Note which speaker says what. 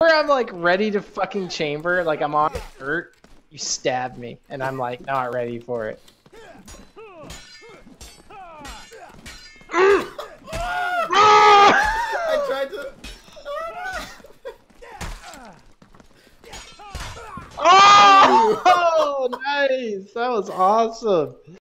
Speaker 1: I'm like ready to fucking chamber, like I'm on hurt. You stab me, and I'm like not ready for it.
Speaker 2: I tried to.
Speaker 1: Oh, nice! That was awesome.